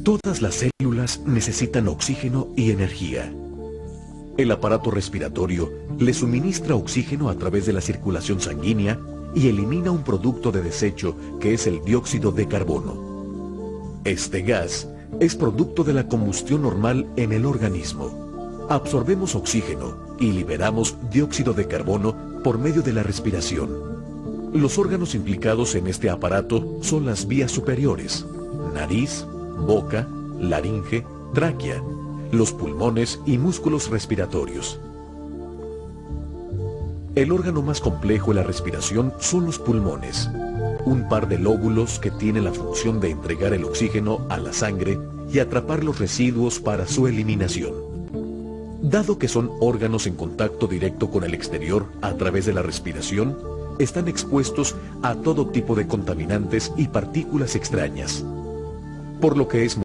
Todas las células necesitan oxígeno y energía. El aparato respiratorio le suministra oxígeno a través de la circulación sanguínea y elimina un producto de desecho que es el dióxido de carbono. Este gas es producto de la combustión normal en el organismo. Absorbemos oxígeno y liberamos dióxido de carbono por medio de la respiración. Los órganos implicados en este aparato son las vías superiores: nariz, boca, laringe, tráquea, los pulmones y músculos respiratorios. El órgano más complejo en la respiración son los pulmones, un par de lóbulos que tienen la función de entregar el oxígeno a la sangre y atrapar los residuos para su eliminación. Dado que son órganos en contacto directo con el exterior a través de la respiración, están expuestos a todo tipo de contaminantes y partículas extrañas, por lo que es